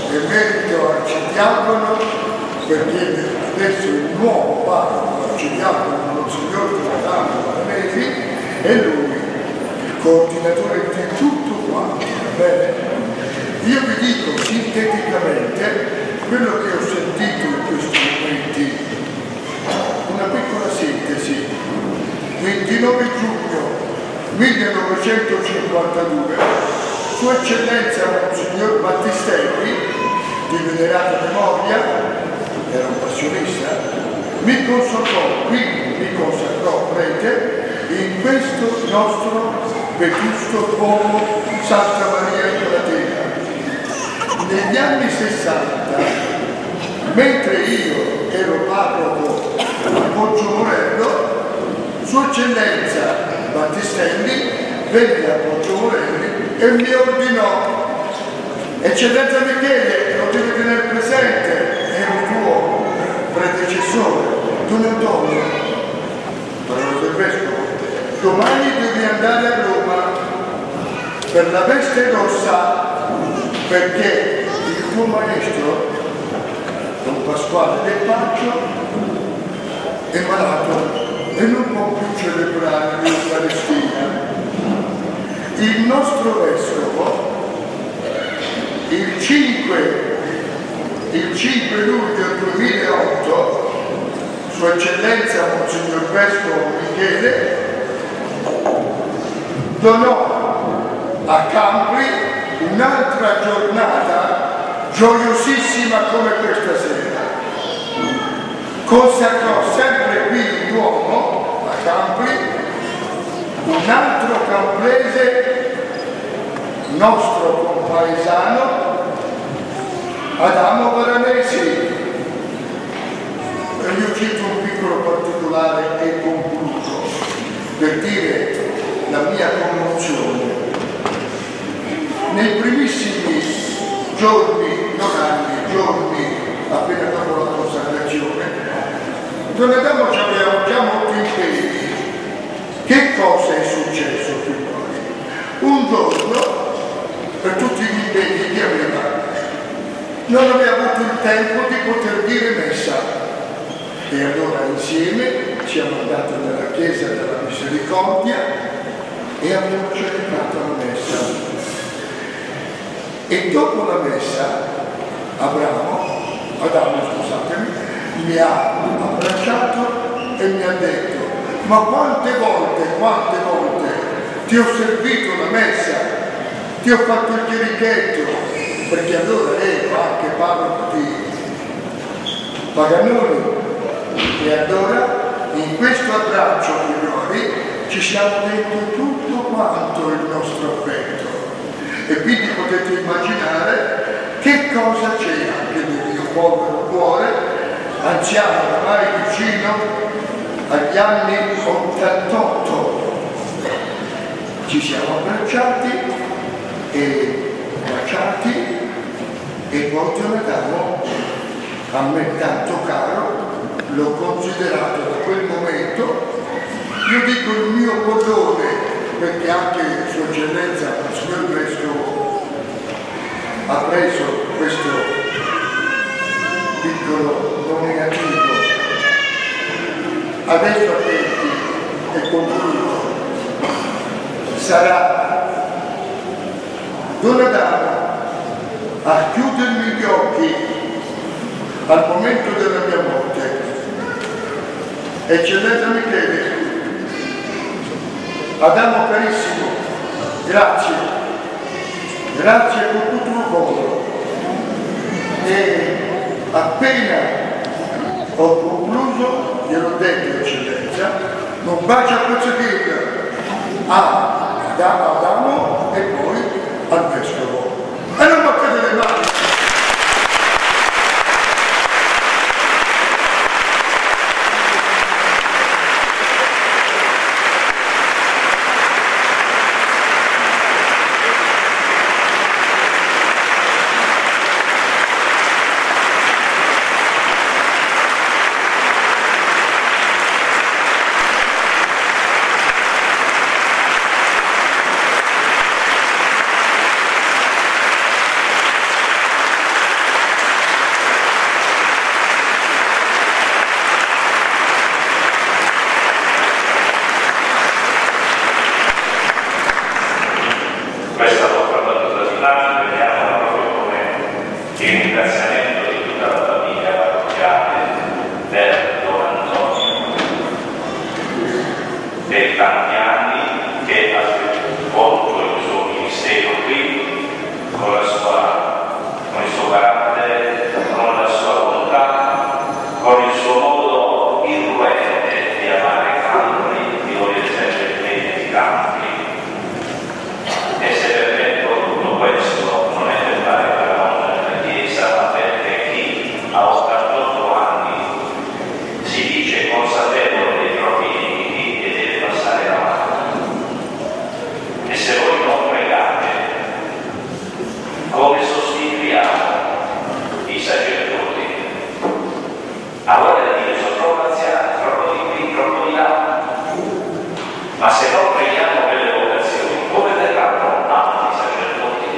e merito arcidiacono, perché adesso il nuovo parroco arcidiacono, Monsignor Giordano Maranesi, è lui, il coordinatore di tutto quanto. Bene? Io vi dico sinteticamente quello che ho sentito in questi momenti, una piccola sintesi. 29 giugno 1952, Sua Eccellenza Monsignor Battistelli, di venerata memoria, era un passionista, mi consacrò prete in questo nostro vetusto Duomo Santa Maria in Platea. Negli anni 60, mentre io ero parroco a Poggio-Morello, Sua Eccellenza Battistelli venne a Poggio-Morelli e mi ordinò: Eccellenza Michele, lo devi tenere presente, è un tuo predecessore, Don Antonio, parola del vescovo, domani devi andare a Roma per la veste rossa, perché il tuo maestro, Don Pasquale del Paccio, è malato e non può più celebrare l'Eucaristia. Il nostro vescovo, il 5 luglio 2008, Sua Eccellenza Monsignor Vescovo Michele donò a Campri un'altra giornata gioiosissima come questa sera. Consacrò sempre qui in Duomo, a Campri, un altro camprese, nostro compaesano, Adamo Varanesi. E io cito un piccolo particolare e concludo per dire la mia commozione. Nei primissimi giorni, non anni, giorni, appena dopo la consacrazione, Don Adamo ci aveva già molti impegni. Che cosa è successo figlioli? Un giorno, per tutti gli impegni che aveva, non aveva avuto il tempo di poter dire messa. E allora insieme siamo andati nella chiesa della Misericordia e abbiamo celebrato la messa. E dopo la messa, Adamo, mi ha abbracciato e mi ha detto: ma quante volte ti ho servito la messa, ti ho fatto il chierichetto, perché allora ero anche parroco di Paganoni, e allora in questo abbraccio, signori, ci siamo detti tutto quanto il nostro affetto, e quindi potete immaginare che cosa c'è anche nel mio povero cuore, anziano ormai vicino agli anni 88. Ci siamo abbracciati e baciati, e poi Don Adamo, a me tanto caro, l'ho considerato da quel momento, io dico il mio pollone, perché anche Sua Eccellenza, il signor Vescovo, ha preso questo piccolo nominativo. Adesso attenti e concludo. Sarà Don Adamo a chiudermi gli occhi al momento della mia morte. Eccellenza Michele, Adamo carissimo, grazie per tutto il cuore. E appena ho concluso, gliel'ho detto, Eccellenza, non bacia a Pozzettino, a Adamo e poi al Vescovo. E non battete le mani! ringraziamento di tutta la famiglia parrocchiale per Don Antonio, per i tanti anni che ha svolto il suo ministero qui, con il suo carattere, con la sua bontà, con il suo modo irruente di amare Campri, di voler sempre bene di Campri. E se permetto tutto questo non è per fare paragone nella Chiesa, ma perché chi a 88 anni si dice consapevole dei propri limiti e deve passare avanti. E se voi non pregate, come sostituiamo i sacerdoti? Allora da dire sono troppo anziani, troppo di qui, troppo di là. Ma se non preghiamo per le vocazioni, come verranno altri sacerdoti?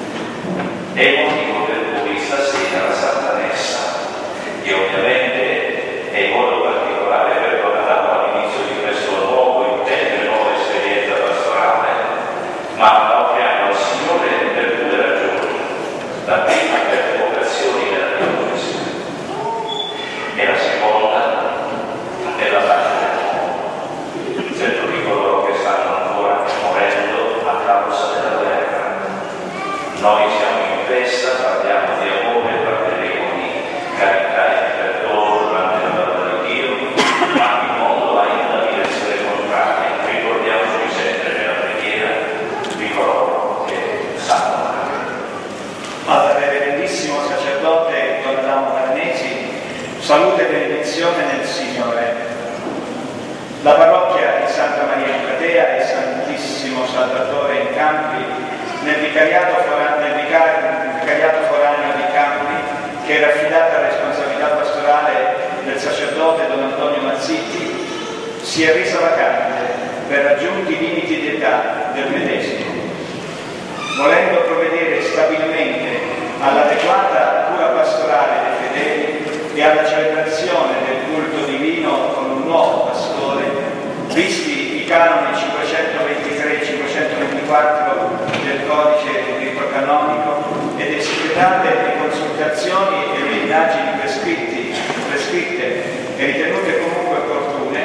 È il motivo per cui stasera la Santa Messa, che ovviamente è in modo particolare per come ha dato all'inizio di questo nuovo impegno e nuova esperienza pastorale, ma la offriamo al Signore per due ragioni. La prima per le vocazioni della diocesi e la seconda per la pace del mondo, per tutti coloro che stanno ancora morendo a causa della guerra. Noi siamo in festa, parliamo di amore, parleremo di carità e di perdono durante la parola di Dio, ma il mondo va in una direzione contraria. Ricordiamoci sempre nella preghiera di coloro che sanno. Padre Reverendissimo Sacerdote Don Adamo Maranesi, salute e benedizione nel Signore. La parrocchia di Santa Maria in Platea e Santissimo Salvatore in Campi, nel vicariato foraneo di Campi, che era affidata alla responsabilità pastorale del sacerdote Don Antonio Mazzitti, si è resa vacante per raggiunti i limiti di età del medesimo. Volendo provvedere stabilmente all'adeguata cura pastorale dei fedeli e alla celebrazione del culto divino con un nuovo pastore, visti i canoni 523 e 524 del codice rito canonico ed espletate le consultazioni e le indagini prescritte e ritenute comunque opportune,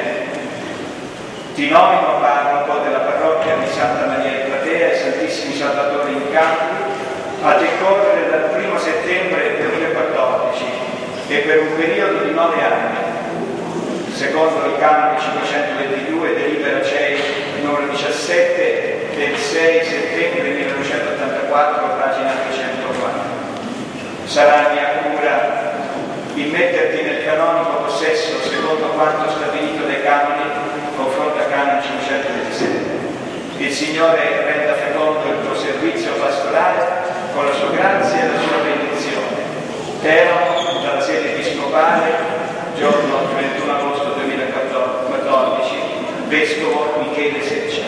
ti nomino parroco della parrocchia di Santa Maria in Platea e Santissimi Salvatore in Campi a decorrere dal 1 settembre 2014 e per un periodo di 9 anni, secondo il canone 522 delibera CEI numero 17 del 6 settembre 1984, pagina 304. Sarà mia cura immetterti nel canonico possesso secondo quanto stabilito dai canoni, confronto a canone 527. Il Signore renda fecondo il tuo servizio pastorale con la sua grazia e la sua benedizione. Teramo dalla sede episcopale, giorno 31 agosto 2014, Vescovo Michele Seccia.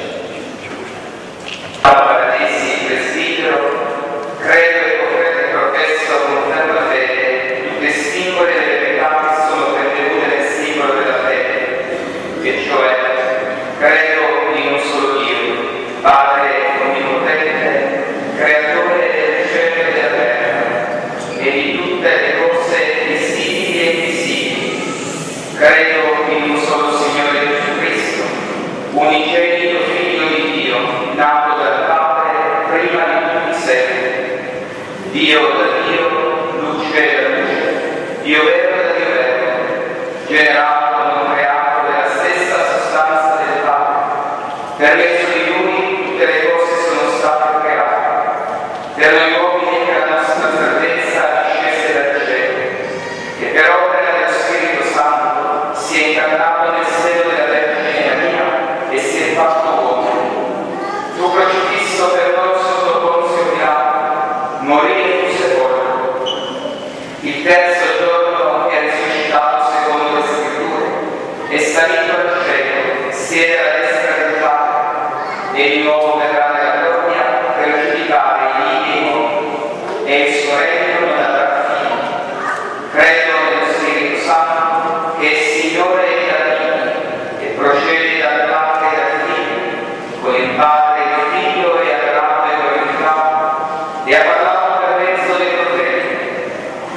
Papa Paradisi, presbitero, credo e professo con ferma fede tutte singole delle verità che sono pervenute nel simbolo della fede, e cioè credo in un solo Dio, Padre onnipotente, creatore del cielo e della terra e di tutte le cose visibili e invisibili. Credo in un solo Signore Gesù Cristo, unigenito Figlio di Dio, nato dal Padre prima di tutti i secoli, Dio da Dio, luce da luce, Dio vero da Dio vero, generato non creato della stessa sostanza del Padre. Per mezzo di Lui tutte le cose sono state create. Per noi uomini che la nostra salvezza discese dal cielo, e per opera dello Spirito Santo si è incarnato nel seno della Vergine Maria e si è fatto uomo. Fu crocifisso per noi sotto Ponzio Pilato, morì e fu sepolto. Il terzo giorno è risuscitato secondo le Scritture, è salito al cielo, siede alla destra del Padre, e di nuovo verrà nella gloria per giudicare i vivi e i morti, e il suo regno non avrà fine. Credo nello Spirito Santo, che è Signore e Dio, e procede dal Padre e dal Figlio, con il Padre e il Figlio è adorato e glorificato, e ha parlato per mezzo dei profeti.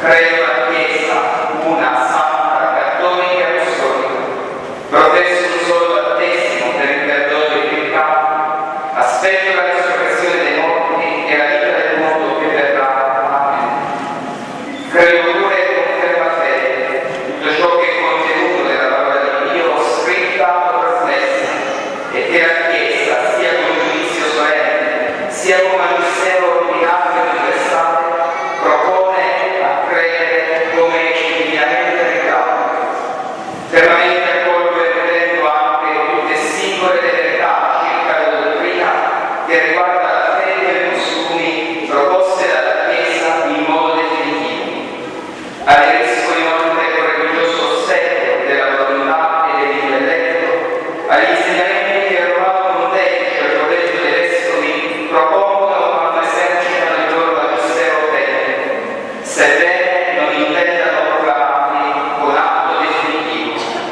credo la Chiesa, una santa, cattolica e apostolica, professo un solo battesimo per il perdono dei peccati, aspetto la resurrezione dei morti e la vita del mondo che verrà. Amen. Credo pure con ferma fede tutto ciò che è contenuto nella parola di Dio, scritta o trasmessa, e che la Chiesa, sia con giudizio solenne, sia con magistero ordinato e universale, propone a credere come divinamente regalato. Fermamente accolgo e prendo anche tutte singole verità circa la dottrina che riguarda la fede e i costumi proposte dalla Chiesa in modo definitivo. Aderisco inoltre con religioso ossequio della volontà e dell'intelletto agli insegnamenti che il Romano Pontefice e il Collegio dei Vescovi propongono quando esercitano il loro magistero tecnico, sebbene non intendano proclamarli con atto definitivo.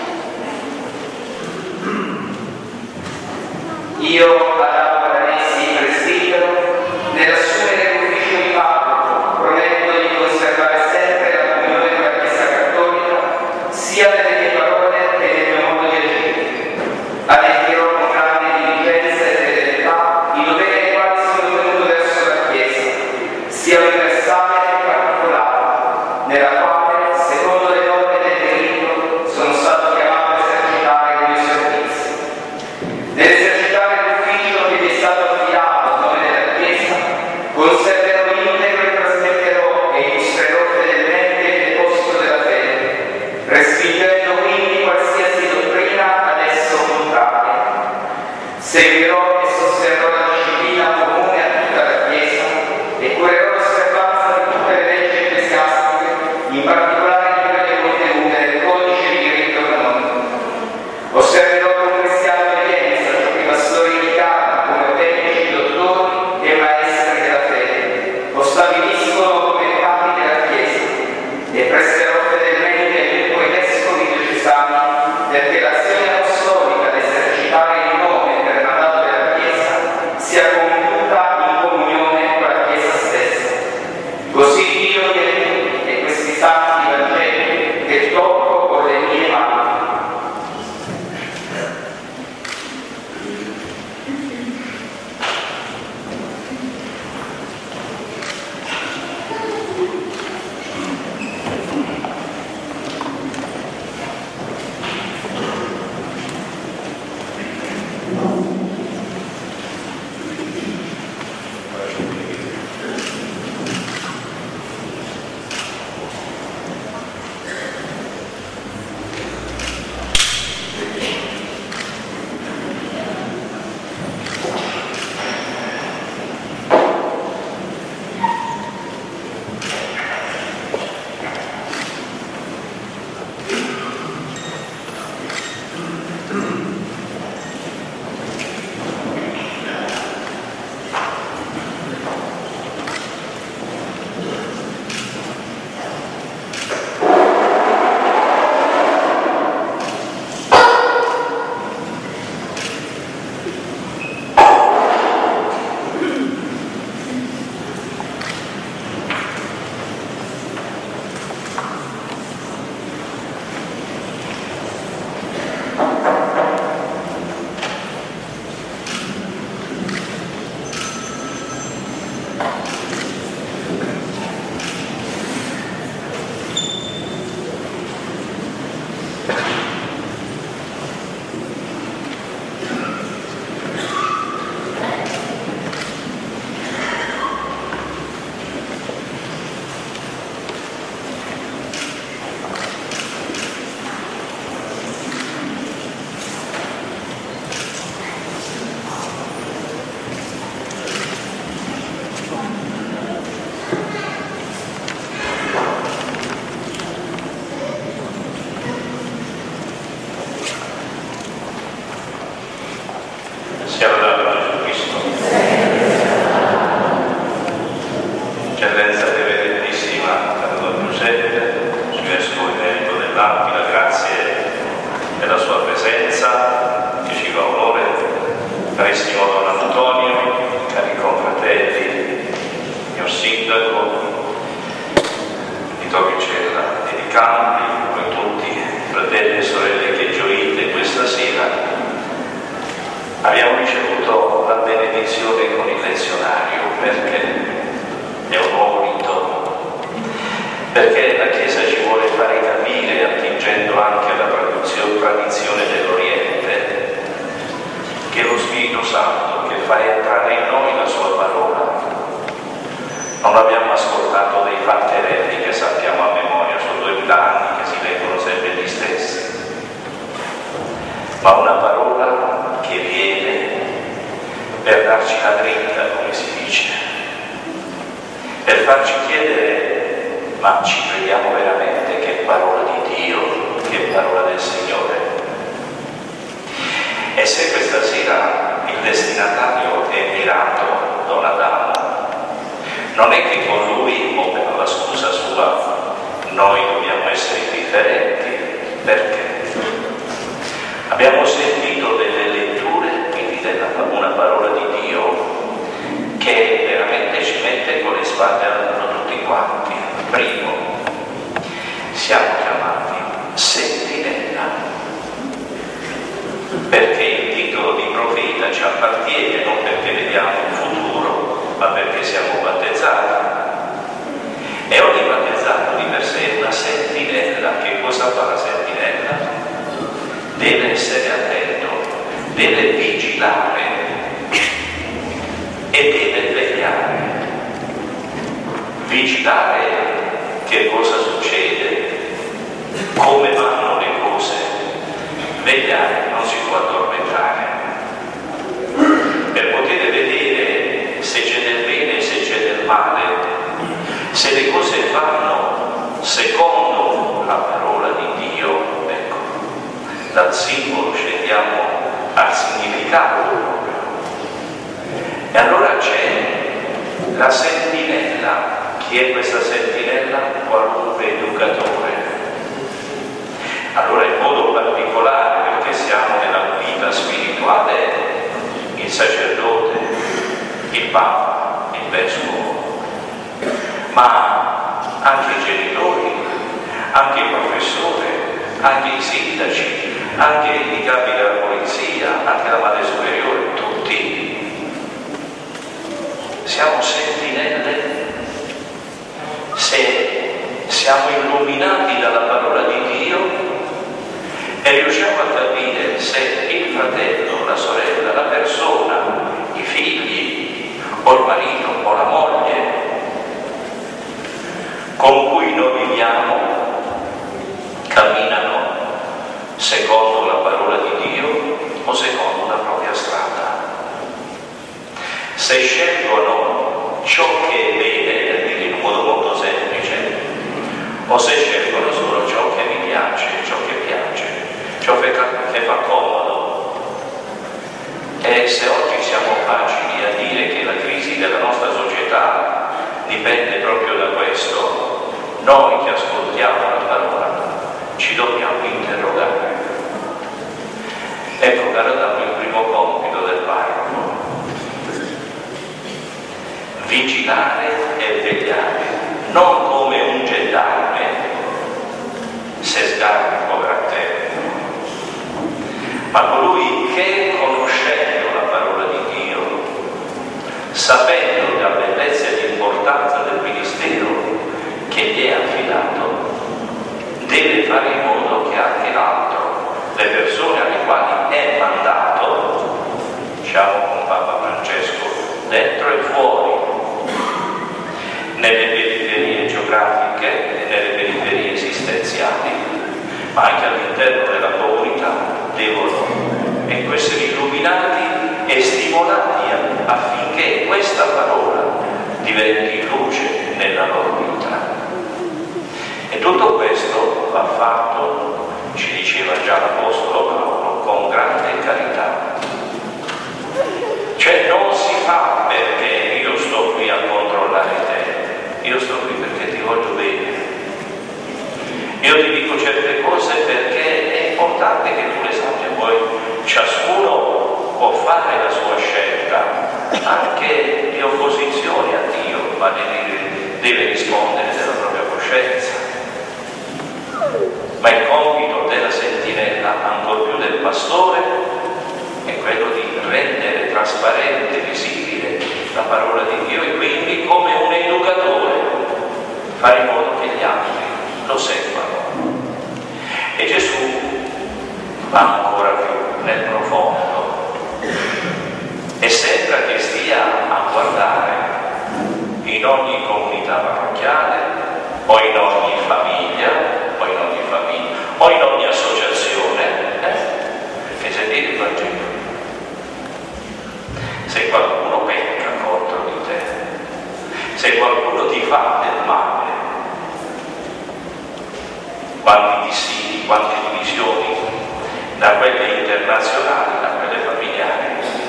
Io, Adamo Paranesi, presbitero, nell'assumere l'ufficio di parroco, prometto di conservare sempre la comunione della Chiesa Cattolica, sia nelle mie parole che nel mio modo di agire. Adempierò con grande diligenza e fedeltà i doveri ai quali sono tenuto verso la Chiesa, sia universale che particolare, nella quale, secondo le norme del diritto, sono stato chiamato a esercitare il mio servizio. Nell'esercitare l'ufficio che mi è stato affidato a nome della Chiesa, conserverò integro e trasmetterò e illustrerò fedelmente il deposito della fede, respingendo quindi qualsiasi dottrina ad esso contraria. Seguirò e sosterrò la disciplina comune a tutta la Chiesa e curerò l'osservanza di tutte le leggi ecclesiastiche, in particolare quelle contenute nel codice di diritto canonico. Osserverò con cristiana obbedienza ciò che i pastori indicano come autentici dottori e maestri della fede, lo stabiliscono come capi della Chiesa, e presterò fedelmente ai tuoi vescovi diocesani, perché l'azione apostolica da esercitare in nome per mandato della Chiesa sia compiuta in comunione con la Chiesa stessa. Così Dio mi aiuti e questi santi Vangeli che tocco con le mie mani. Sia lodato Gesù Cristo. Eccellenza Reverendissima Don Giuseppe, Suo Vescovo Emerito dell'Aquila, grazie della sua presenza che ci fa onore. Carissimo Don Antonio, cari confratelli, signor Sindaco di Torino campi, voi tutti, fratelli e sorelle che gioite questa sera, abbiamo ricevuto la benedizione con il lezionario, perché è un nuovo rito, perché la Chiesa ci vuole fare capire, attingendo anche alla tradizione dell'Oriente, che lo Spirito Santo che fa entrare in noi la sua parola. Non abbiamo ascoltato dei fatterelli che sappiamo a memoria, sono 2000 anni che si leggono sempre gli stessi, ma una parola che viene per darci la dritta, come si dice, per farci chiedere: ma ci crediamo veramente che è parola di Dio, che è parola del Signore? E se questa sera il destinatario è mirato Don Adamo, non è che con lui, o per la scusa sua, noi dobbiamo essere indifferenti, perché abbiamo sentito delle letture, quindi una parola di Dio che veramente ci mette con le spalle al muro tutti quanti. Primo, siamo chiamati sentinella, perché il titolo di profeta ci appartiene non perché vediamo il futuro, ma perché siamo battezzati. E ogni battezzato di per sé è una sentinella. Che cosa fa la sentinella? Deve essere attento, deve vigilare e deve vegliare. Vigilare che cosa succede, come vanno le cose. Vegliare non si può addormentare. Per poter vedere se c'è del bene e se c'è del male, se le cose vanno secondo la parola di Dio, ecco, dal simbolo scendiamo al significato proprio. E allora c'è la sentinella. Chi è questa sentinella? Qualunque educatore. Allora in modo particolare, perché siamo nella vita spirituale, il sacerdote, il Papa, il Vescovo, ma anche i genitori, anche il professore, anche i sindaci, anche i capi della polizia, anche la madre superiore, tutti siamo sentinelle. Se siamo illuminati dalla parola di Dio e riusciamo a capire se il fratello, la sorella, la persona, i figli o il marito o la moglie con cui noi viviamo camminano secondo la parola di Dio o secondo la propria strada. Se scelgono ciò che è bene, per dire in un modo molto semplice, o se scelgono solo ciò che mi piace, ciò che piace, ciò che fa comodo. E se oggi siamo facili a dire che la crisi della nostra società dipende proprio da questo, noi che ascoltiamo la parola ci dobbiamo interrogare. Ecco, caro Adamo, il primo compito del parroco: vigilare e vegliare, non come un gendarme, se sgarra povera te, ma colui che, conoscendo la parola di Dio, sapendo la bellezza e l'importanza del ministero che gli è affidato, deve fare in modo che anche l'altro, le persone alle quali è mandato, diciamo con Papa Francesco, dentro e fuori, nelle periferie geografiche e nelle periferie esistenziali, ma anche all'interno della comunità, devono essere illuminati e stimolati affinché questa parola diventi luce nella loro vita. E tutto questo va fatto, ci diceva già l'Apostolo Paolo, con grande carità. Cioè non si fa perché io sto qui a controllare te, io sto qui perché ti voglio bene. Io ti dico certe cose perché è importante che tu le sappia, poi ciascuno può fare la sua scelta, anche di opposizione a Dio, ma deve rispondere della propria coscienza. ma il compito della sentinella, ancor più del pastore, è quello di rendere trasparente, visibile la parola di Dio e quindi come un educatore fare in modo che gli altri lo seguano. E Gesù va ancora più nel profondo e sembra che stia a guardare in ogni comunità parrocchiale o in ogni famiglia o in ogni associazione e sentire il Vangelo. Se qualcuno pecca contro di te, se qualcuno ti fa del male, quanti dissidi, quante divisioni, da quelle internazionali, da quelle familiari.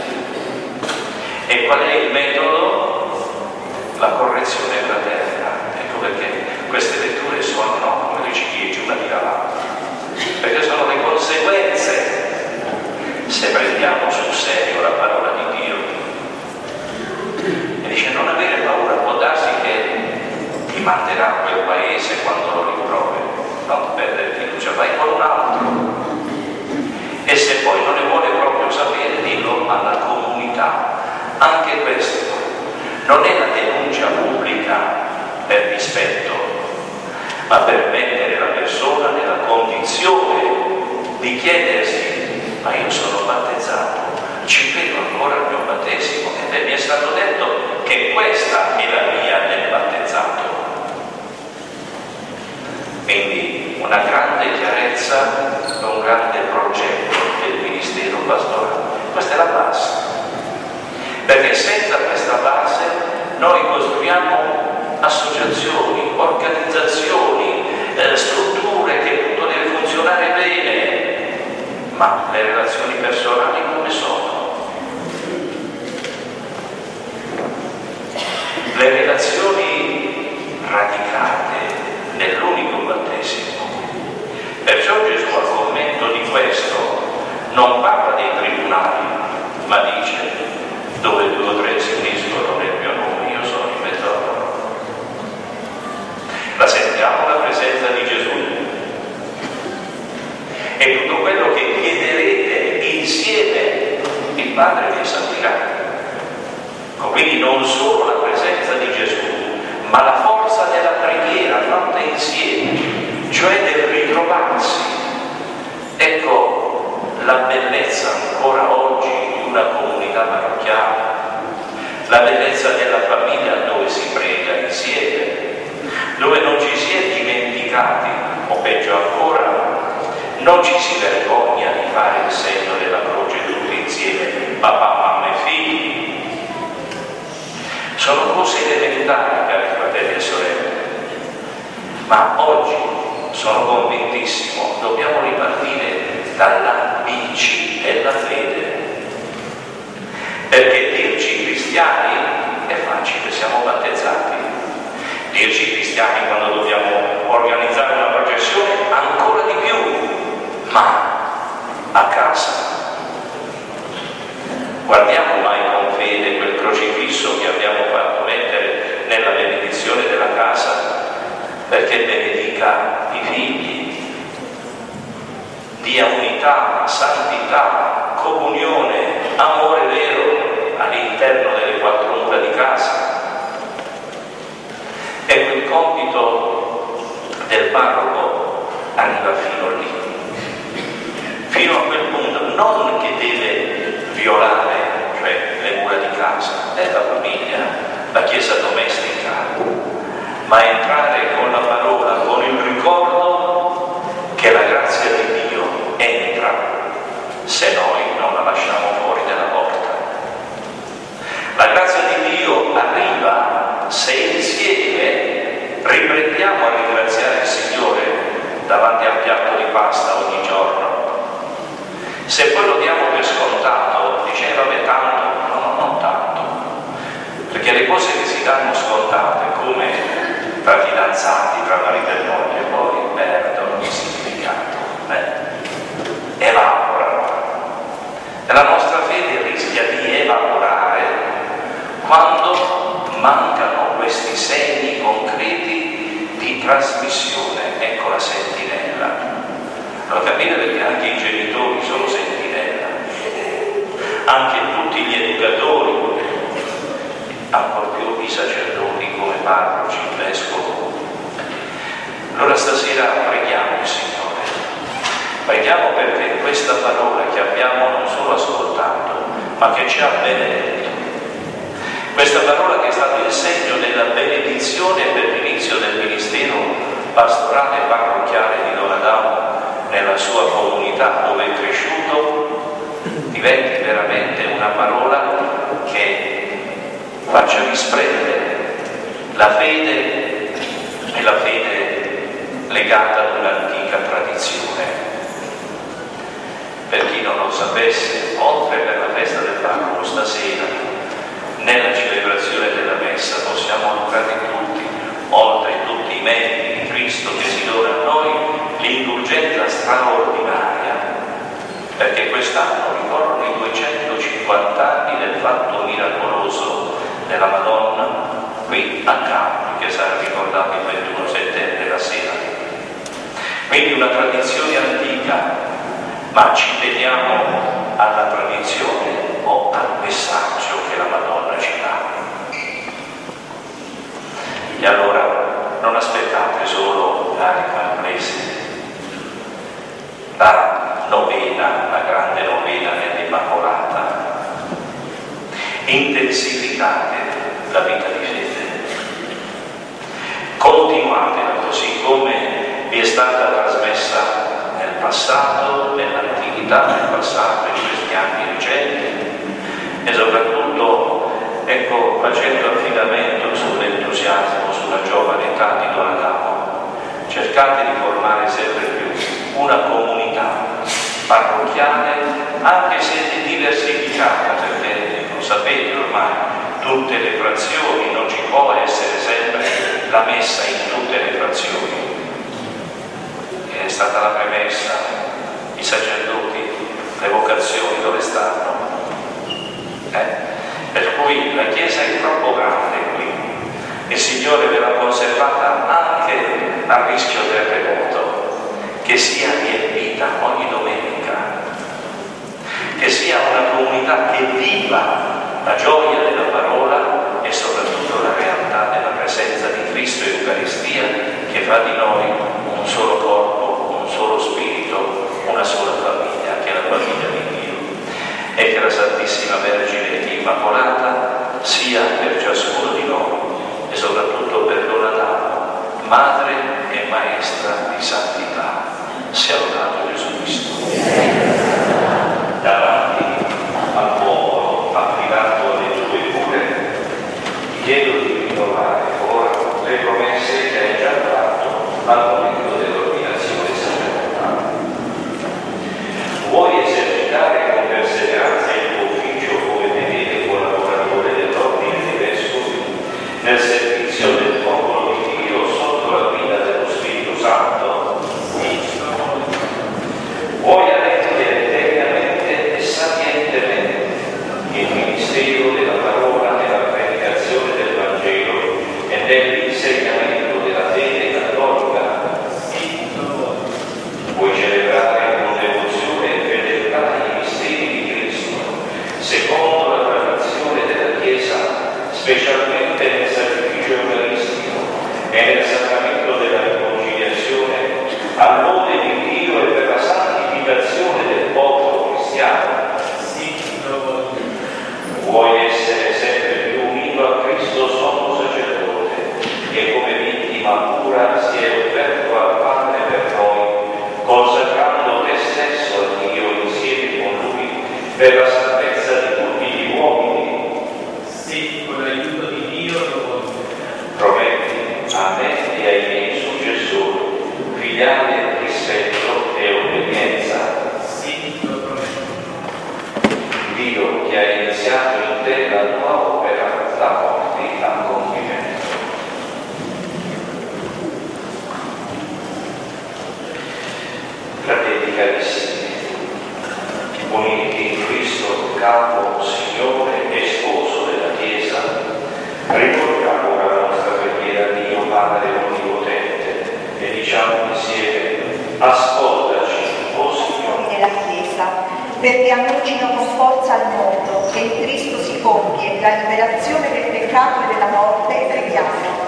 E qual è il metodo? La correzione fraterna. Ecco perché queste letture sono, no, come le ciliegie, una di l'altra, perché sono le conseguenze se prendiamo sul serio la parola di Dio. E dice: non avere paura, può darsi che ti manderà quel paese quando lo riprovi, non perdere fiducia, vai con un altro. E se poi non ne vuole proprio sapere, dillo alla comunità. Anche questo non è la denuncia pubblica per rispetto, ma per mettere la persona nella condizione di chiedersi: ma io sono battezzato, ci vedo ancora al mio battesimo, e mi è stato detto che questa è la via del battezzato. Quindi una grande chiarezza, un grande progetto del ministero pastorale. Questa è la base, perché senza questa base noi costruiamo associazioni, organizzazioni, strutture che tutto deve funzionare bene, ma le relazioni personali come sono? Le relazioni radicate nell'unico battesimo. Perciò Gesù al commento di questo non parla dei tribunali, ma dice: dove 2 o 3 si uniscono nel mio nome, io sono in mezzo a loro. La sentiamo la presenza di Gesù. E tutto quello che chiederete insieme, il Padre vi esaudirà. Quindi non solo la presenza di Gesù, ma la forza della preghiera fatta insieme, cioè del ritrovarsi. Ecco la bellezza ancora oggi di una comunità parrocchiale, la bellezza della famiglia dove si prega insieme, dove non ci si è dimenticati, o peggio ancora, non ci si vergogna di fare il segno della croce tutti insieme, papà, mamma e figli. Sono cose elementari, cari fratelli e sorelle, ma oggi sono convintissimo, dobbiamo ripartire dalla BC della fede, perché dirci cristiani è facile, siamo battezzati. Dirci cristiani quando dobbiamo organizzare una processione ancora di più, ma a casa guardiamo mai con fede quel crocifisso che abbiamo fatto mettere nella benedizione della casa, perché benedica i figli, dia unità, santità, comunione, amore vero all'interno delle 4 mura di casa. Ecco, il compito del parroco arriva fino lì, fino a quel punto, non che deve violare, cioè, le mura di casa, la famiglia, la chiesa domestica, ma entrare con la parola, con il ricordo che la grazia di Dio entra se noi non la lasciamo fuori dalla porta. La grazia di Dio arriva se insieme riprendiamo a ringraziare il Signore davanti al piatto di pasta ogni giorno. Se poi lo diamo per scontato, dice vabbè tanto, no, non tanto, perché le cose che si danno scontate, come tra fidanzati, tra marito e moglie, poi perdono il significato, evaporano. E la nostra fede rischia di evaporare quando mancano questi segni concreti di trasmissione. Ecco la sentinella. Lo capite perché anche i genitori sono sentinella, anche tutti gli educatori, ancor più i sacerdoti come parroci, il vescovo. Allora stasera preghiamo il Signore, preghiamo perché questa parola che abbiamo non solo ascoltato, ma che ci ha benedetto, questa parola che è stato il segno della benedizione per l'inizio del ministero pastorale e parrocchiale di Don Adamo nella sua comunità dove è cresciuto, diventi veramente una parola che faccia risplendere la fede e la fede legata ad un'antica tradizione. Per chi non lo sapesse, oltre per la festa del parroco stasera, nella celebrazione della messa possiamo adorare tutti, oltre tutti i meriti di Cristo che si dona a noi, l'indulgenza straordinaria, perché quest'anno ricorrono i 250 anni del fatto miracoloso della Madonna qui a Capri, che sarà ricordato il 21 settembre la sera. Quindi una tradizione antica, ma ci teniamo alla tradizione o al messaggio che la Madonna ci dà. E allora non aspettate solo carica ambrese, la novena, la grande novena dell'Immacolata, intensificate la vita di fede, continuatela così come vi è stata trasmessa nel passato, nell'antichità, nel passato, in questi anni recenti, e soprattutto, ecco, facendo affidamento sull'entusiasmo, sulla giovane età di Don Adamo, cercate di formare sempre più una comunità parrocchiale, anche se diversificata, perché lo sapete ormai, tutte le frazioni, non ci può essere sempre la messa in tutte le frazioni. È stata la premessa, i sacerdoti, le vocazioni dove stanno. Per cui la Chiesa è troppo grande qui, il Signore ve l'ha conservata anche a rischio terremoto, che sia riempita ogni domenica, che sia una comunità che viva la gioia della parola e soprattutto la realtà della presenza di Cristo e Eucaristia, che fa di noi un solo corpo, un solo spirito, una sola famiglia, che è la famiglia di Dio. E che la Santissima Vergine Immacolata sia per ciascuno di noi e soprattutto per Don Adamo, madre e maestra di santità. Sia lodato Gesù Cristo. Davanti al popolo affidato alle tue cure, ti chiedo di rinnovare ora le promesse che hai già dato al momento dell'ordinazione sacerdotale. Vuoi esercitare con perseveranza il tuo ufficio come fedele collaboratore dell'ordine dei vescovi nel servizio del popolo di Dio sotto la guida dello Spirito Santo? Vuoi adempiere degnamente e sapientemente il ministero della parola nella predicazione del Vangelo e nell'insegnamento della fede cattolica? Vuoi celebrare con devozione e fedeltà i misteri di Cristo, secondo la tradizione della Chiesa, specialmente nel sacrificio eucaristico e nel sacramento della riconciliazione, al nome di Dio e per la santificazione del popolo cristiano? Vuoi essere sempre più unito a Cristo sommo sacerdote, che come vittima pura si è offerto al Padre per noi, consacrando te stesso a Dio insieme con Lui per la salvezza di tutti gli uomini? Sì, con l'aiuto di Dio lo voglio. Prometti a me e ai miei successori filiale rispetto e obbedienza. Sì, lo prometto. Dio che ha iniziato in te la tua opera la porti a compimento. Fratelli carissimi, uniti in Cristo, capo, Signore e sposo della Chiesa, ricordiamo ora la nostra preghiera a Dio Padre Onnipotente e diciamo insieme: ascoltaci. perché annuncino con forza al mondo che in Cristo si compie la liberazione del peccato e della morte, preghiamo.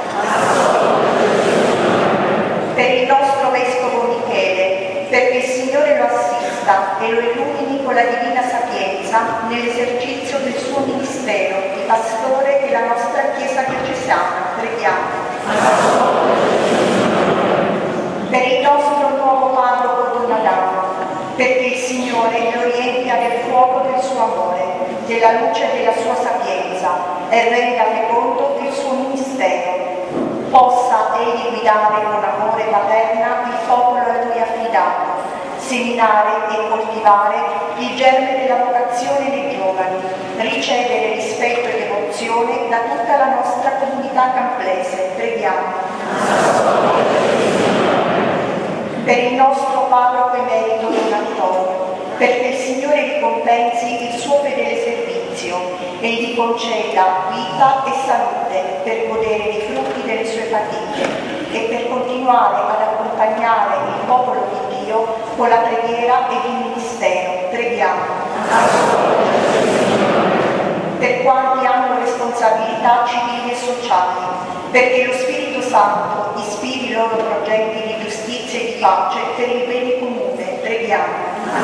Per il nostro Vescovo Michele, perché il Signore lo assista e lo illumini con la divina sapienza nell'esercizio del suo ministero di pastore della nostra Chiesa diocesana, preghiamo. Per il nostro nuovo parroco Don Adamo, perché il Signore lo riempia del fuoco del suo amore, della luce della sua sapienza e renda fecondo del suo ministero. Possa egli guidare con amore paterna il popolo a lui affidato, seminare e coltivare il germe della vocazione dei giovani, ricevere rispetto e devozione da tutta la nostra comunità camplese. Preghiamo. Per il nostro parroco emerito Don Antonio, perché il Signore ricompensi il suo fedele servizio e gli conceda vita e salute per godere dei frutti delle sue fatiche e per continuare ad accompagnare il popolo di Dio con la preghiera e il ministero. Preghiamo. Per quanti hanno responsabilità civili e sociali, perché lo Spirito Santo ispiri i loro progetti di giustizia e di pace per il bene comune. Preghiamo.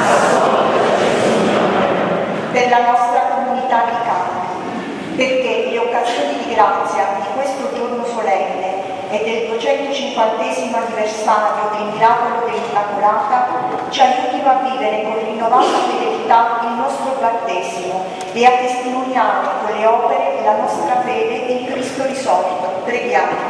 Per la nostra comunità di Campi, perché le occasioni di grazia di questo giorno solenne e del 250° anniversario del miracolo dell'Immacolata ci aiutino a vivere con rinnovata fedeltà il nostro battesimo e a testimoniare con le opere la nostra fede in Cristo risorto. Preghiamo.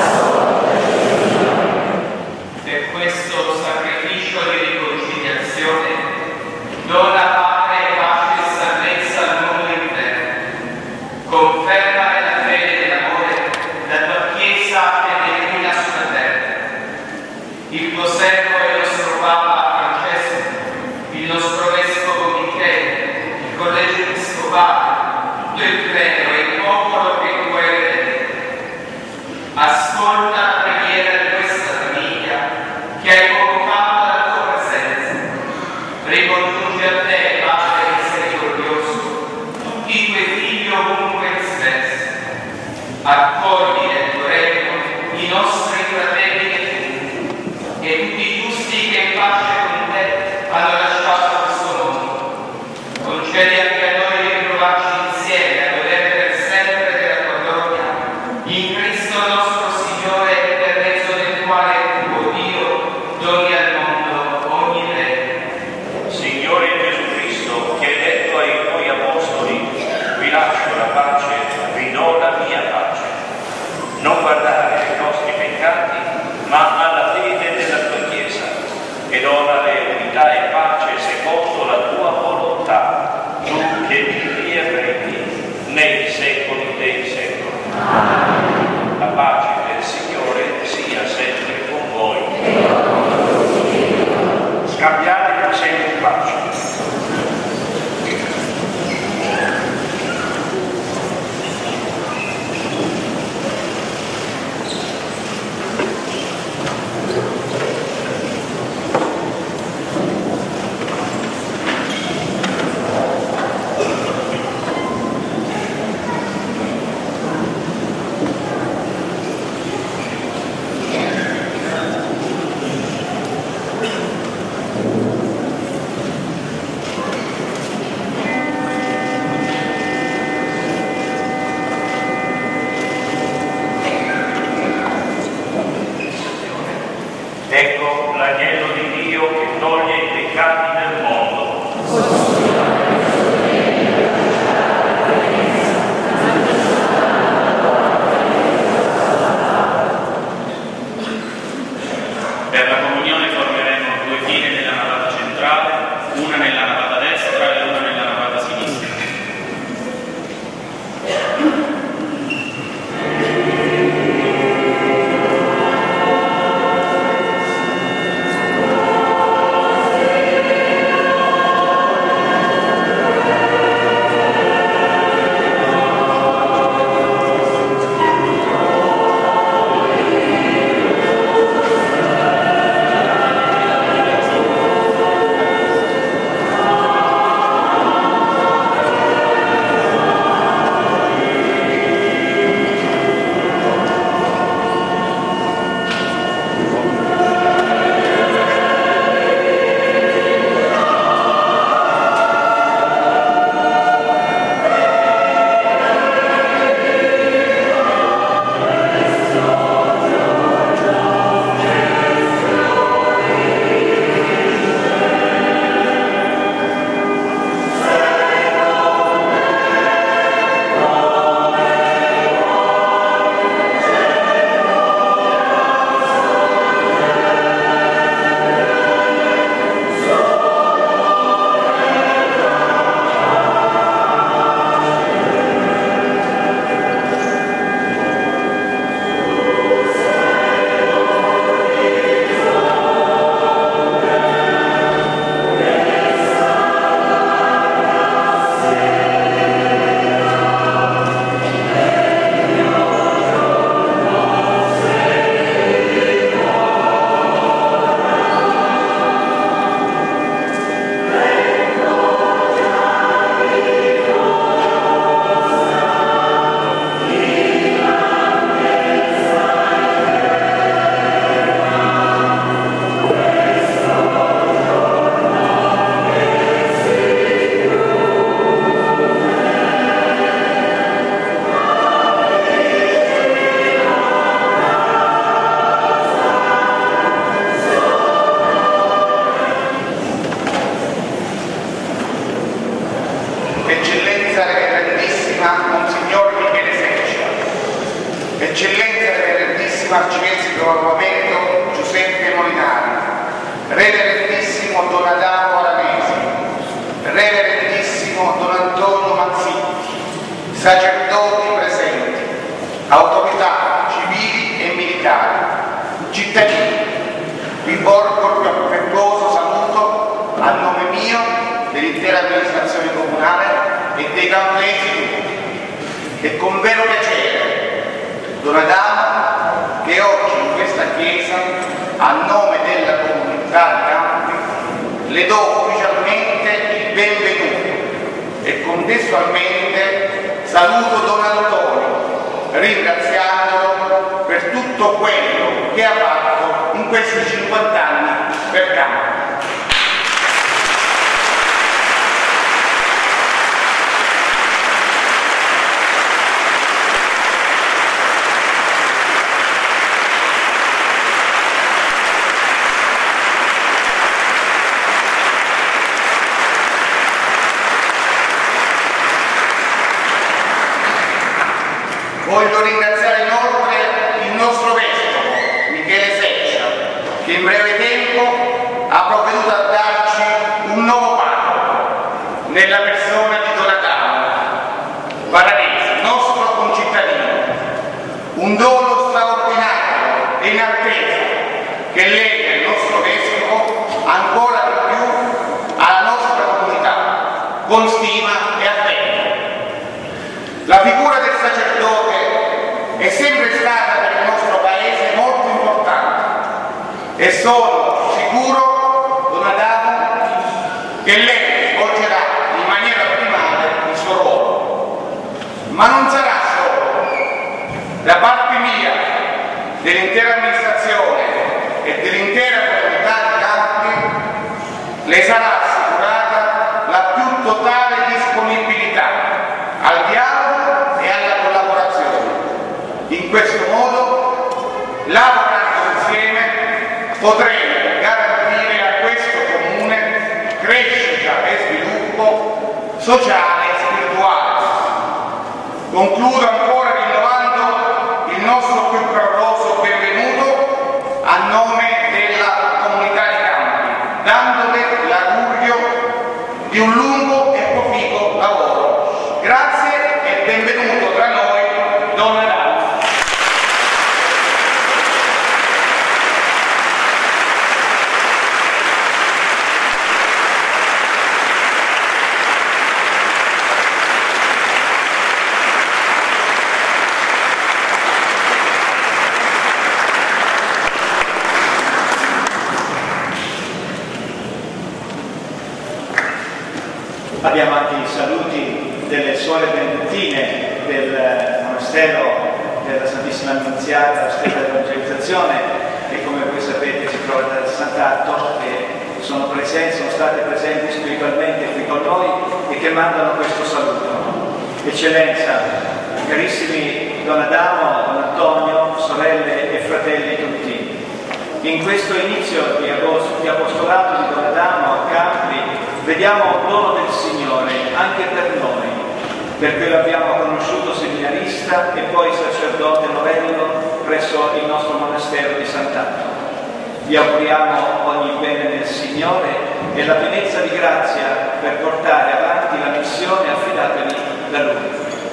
Per questo sacrificio di riconciliazione, dona pace e salvezza al mondo intero. Conferma nella fede e nell'amore la tua Chiesa che peregrina sulla terra. Il tuo servo e il nostro Papa Francesco, il nostro Vescovo Michele, il Collegio Episcopale, tutto il clero e il popolo che tu hai eletto. Ascolta la preghiera di questa famiglia che hai convocato alla tua presenza. Ricongiunge a te, Padre misericordioso, tutti i tuoi figli ovunque dispersi. Accogli nel tuo regno i nostri fratelli e figli e tutti i giusti che in pace con te hanno lasciato questo mondo. Concedi anche a noi di ritrovarci insieme a godere per sempre della tua gloria in Cristo nostro Signore, per mezzo del quale tu, oh Dio, doni al mondo ogni bene. Signore Gesù Cristo, che hai detto ai tuoi apostoli, vi lascio la pace, vi do la mia pace. Non guardare ai nostri peccati, ma alla fede della tua Chiesa, e donale unità e pace secondo la tua volontà, tu che vivi e regni nei secoli dei secoli. La pace del Signore sia sempre con voi. Scambiate sempre pace. Ecco l'agnello di Dio che toglie i peccati del mondo. Per la comunione formeremo due file nella navata centrale, una nella navata destra e una nella navata sinistra. Amen. autorità civili e militari, cittadini, vi porgo il più affettuoso saluto a nome mio, dell'intera amministrazione comunale e dei camplesi tutti. E con vero piacere, Don Adamo, che oggi in questa chiesa, a nome della comunità di Campi, le do ufficialmente il benvenuto e contestualmente saluto Don Antonio, ringraziandolo per tutto quello che ha fatto in questi 50 anni per Campi. Voglio ringraziare inoltre il nostro vescovo, Michele Seccia, che in breve tempo ha provveduto a darci un nuovo parroco nella persona di Don Adamo, Paranese, nostro concittadino. Un dono straordinario e in attesa che lega il nostro vescovo ancora di più alla nostra comunità, con stima e affetto. La figura del sacerdote è sempre stata per il nostro paese molto importante e sono sicuro, Don Adamo, che lei svolgerà in maniera ottimale il suo ruolo. Ma non sarà solo. Da parte mia, dell'intera amministrazione e dell'intera comunità di Campi, le sarà assicurata la più totale disponibilità al dialogo e alla collaborazione. In questo modo, lavorando insieme, potremo garantire a questo comune crescita e sviluppo sociale e spirituale. Concludo ancora rinnovando il nostro più caloroso benvenuto a nome della comunità di Campi, dandole l'augurio di un lungo e proficuo lavoro. Grazie e benvenuto tra noi, Don Adamo. Abbiamo anche i saluti delle suore benedettine del monastero della Santissima Annunziata, Osteria dell'Evangelizzazione, che come voi sapete si trova da Sant'Atto, e sono state presenti spiritualmente qui con noi e che mandano questo saluto. Eccellenza, carissimi Don Adamo, Don Antonio, sorelle e fratelli tutti, in questo inizio di apostolato di Don Adamo a Campi vediamo un dono del Signore anche per noi, perché l'abbiamo conosciuto seminarista e poi sacerdote novello presso il nostro monastero di Sant'Atto. Vi auguriamo ogni bene nel Signore e la pienezza di grazia per portare avanti la missione affidatavi da Lui.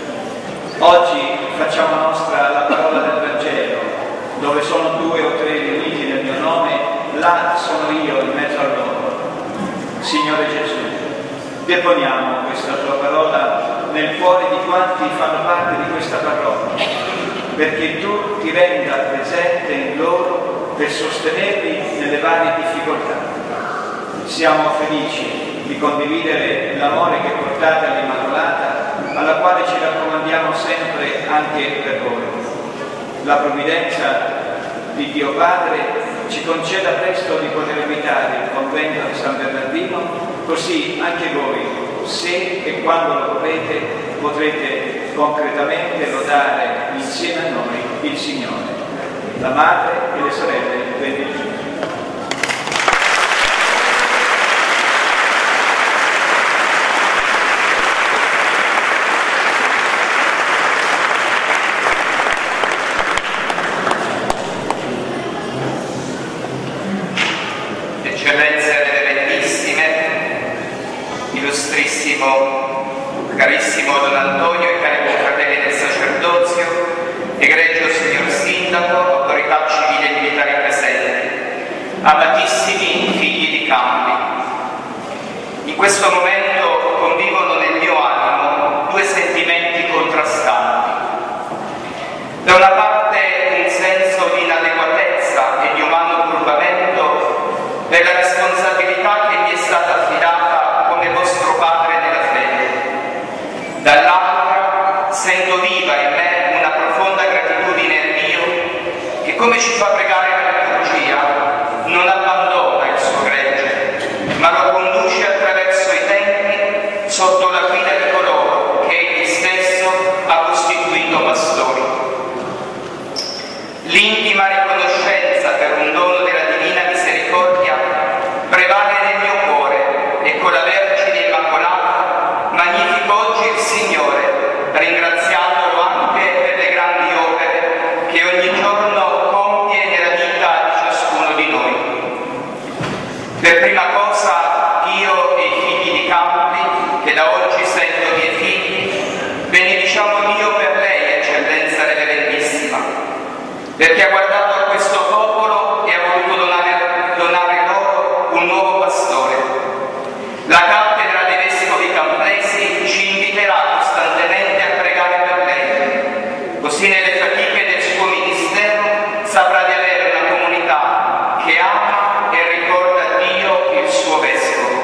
Oggi facciamo nostra la parola del Vangelo, dove sono 2 o 3 riuniti nel mio nome, là sono io in mezzo a loro. Signore Gesù, deponiamo questa tua parola nel cuore di quanti fanno parte di questa parola, perché tu ti renda presente in loro per sostenerli nelle varie difficoltà. Siamo felici di condividere l'amore che portate all'Immacolata, alla quale ci raccomandiamo sempre anche per voi. La provvidenza di Dio Padre ci conceda presto di poter abitare il convento di San Bernardino, così anche voi, se e quando lo vorrete, potrete concretamente lodare insieme a noi il Signore, la Madre e le sorelle benedette. Carissimo Don Antonio e cari confratelli del sacerdozio, egregio signor Sindaco, autorità civili e militari presenti, amatissimi figli di Campi. In questo momento convivono nel mio animo due sentimenti contrastanti. Da una parte un senso di inadeguatezza e di umano turbamento per la responsabilità che mi è stata affidata come vostro padre nella fede. Dall'altra sento viva in me una profonda gratitudine a Dio che, come ci fa pregare la liturgia, non abbandona il suo gregge, ma lo conduce attraverso i tempi sotto la guida di coloro che egli stesso ha costituito pastori. L'intima riconoscenza per un dono della divina misericordia prevale nel mio cuore e con la Vergine Immacolata magnifico oggi il Signore, ringraziandolo anche per le grandi opere che ogni giorno compie nella vita di ciascuno di noi. Per prima cosa io e i figli di Campi, che da oggi sento miei figli, benediciamo Dio per lei, Eccellenza Reverendissima, perché ha guardato a questo popolo e ha voluto donare loro un nuovo pastore. La cattedra dei Vescovi Camplesi ci inviterà costantemente a pregare per lei, così nelle fatiche del suo ministero saprà di avere una comunità che ama e ricorda Dio il suo Vescovo.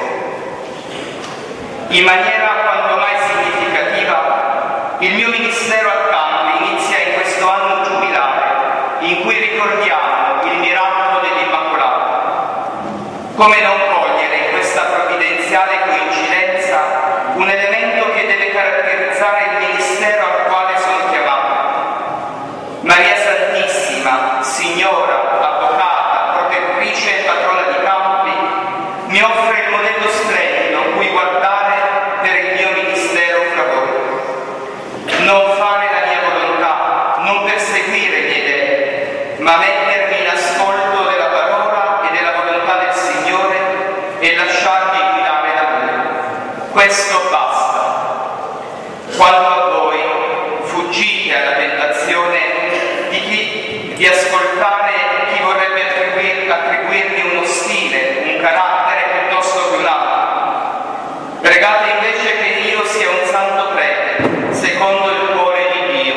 In maniera quanto mai significativa, il mio ministero a Campi inizia in questo anno giubilare, in cui ricordiamo il miracolo dell'Immacolata. Come non cogliere in questa provvidenziale coincidenza un elemento che deve caratterizzare il ministero al quale sono chiamato? Maria Santissima, Signora, Avvocata, Protettrice e Patrona di Campi, mi offre il modello splendido a cui guardare per il mio ministero fra voi. Non fare la mia volontà, non perseguire le idee, ma mettermi in ascolto della parola e della volontà del Signore e lasciarmi guidare da Lui. Questo basta. Quanto a voi, fuggite alla tentazione di ascoltare chi vorrebbe attribuirmi uno stile, un carattere piuttosto che un altro. Pregate invece che io sia un santo prete, secondo il cuore di Dio.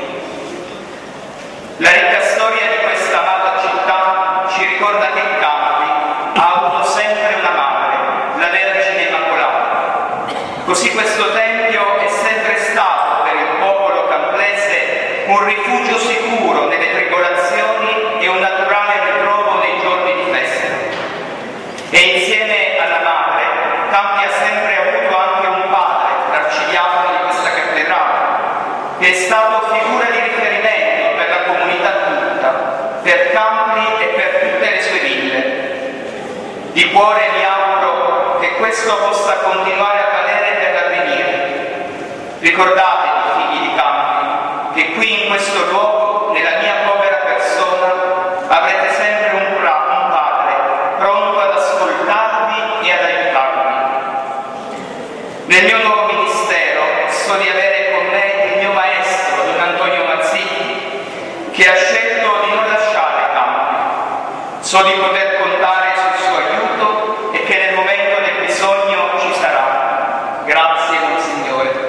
La ricca storia di questa amata città ci ricorda che Campi ha avuto sempre una madre, la Vergine Immacolata. Così questo tempio è sempre stato per il popolo camplese un rifugio sicuro nelle tribolazioni e un naturale ritrovo nei giorni di festa. E insieme alla madre, Campi ha sempre avuto anche un padre, l'arcidiacono di questa cattedrale, che è stato figura di riferimento per la comunità tutta, per Campi e per tutte le sue ville. Di cuore mi auguro che questo possa continuare a valere per l'avvenire. Ricordatevi, figli di Campi, che qui in questo luogo, nella mia povera persona, avrete sempre un padre pronto ad ascoltarvi e ad aiutarvi. Nel mio nuovo ministero so di avere con me il mio maestro, Don Antonio Mazzini, che ha scelto di non lasciare Campi. So di poter contare sul suo aiuto e che nel momento del bisogno ci sarà. Grazie, Monsignore.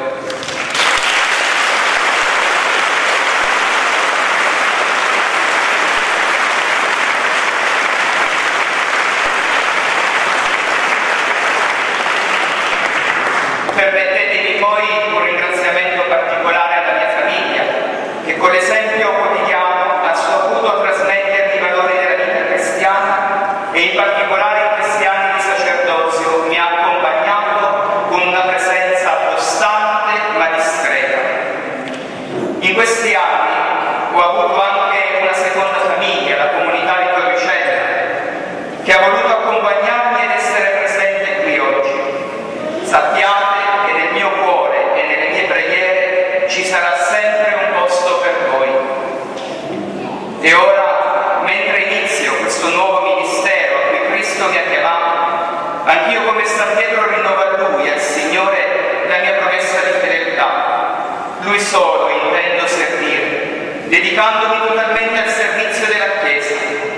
Permettetemi poi un ringraziamento particolare alla mia famiglia, che con l'esempio quotidiano ha saputo trasmettermi i valori della vita cristiana e in particolare i cristiani di sacerdozio mi ha accompagnato con una presenza costante ma discreta. In questi anni ho avuto anche una seconda famiglia, la comunità di Torricella, che ha voluto accompagnarmi ed essere presente qui oggi. Sappiate che nel mio cuore e nelle mie preghiere ci sarà sempre un posto per voi. E ora, mentre inizio questo nuovo ministero a cui Cristo mi ha chiamato, anch'io come San Pietro rinnovo a Lui, al Signore, la mia promessa di fedeltà. Lui solo intendo servire. dedicandomi totalmente al servizio della Chiesa.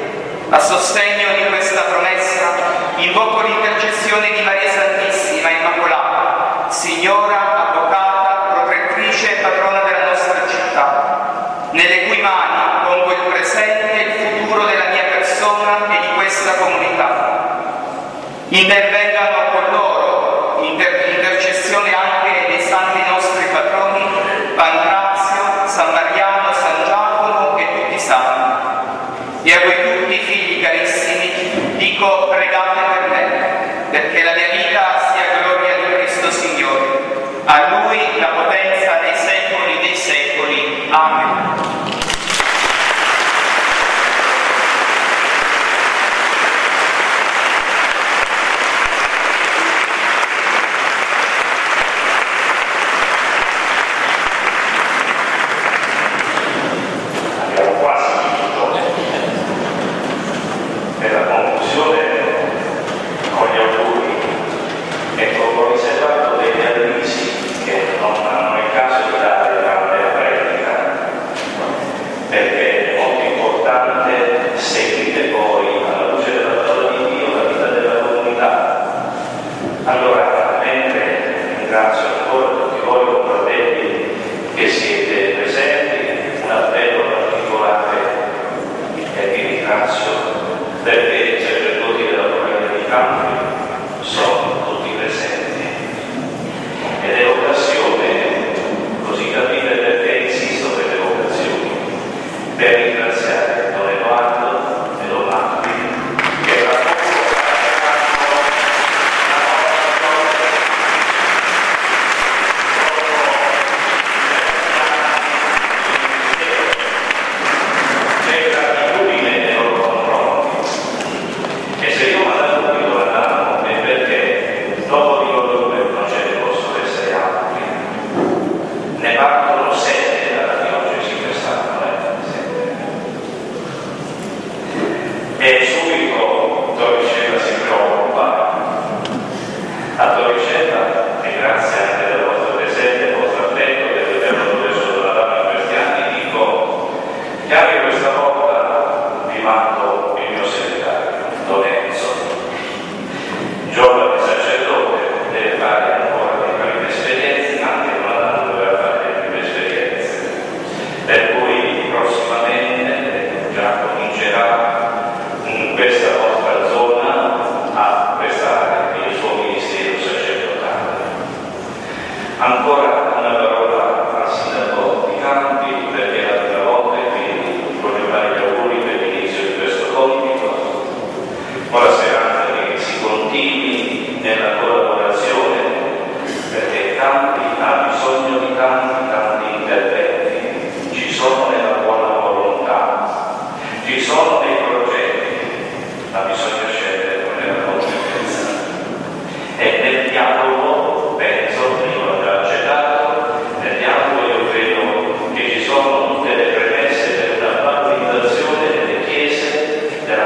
A sostegno di questa promessa invoco l'intercessione di Maria Santissima Immacolata, Signora, Avvocata, Protettrice e Patrona della nostra città, nelle cui mani pongo il presente e il futuro della mia persona e di questa comunità. Intervengano con loro, intercessione anche dei santi nostri patroni, Pancrazio, San Mariano, San Giacomo e tutti i santi. E a voi tutti, figli carissimi, dico pregate per me, perché la mia vita sia gloria di Cristo Signore. A Lui la potenza dei secoli dei secoli. Amen.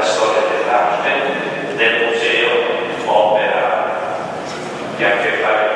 che ha a che fare